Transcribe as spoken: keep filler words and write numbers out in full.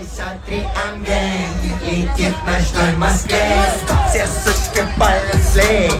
шестьдесят три амбент летит в ночной Москве. Все сучки полезли.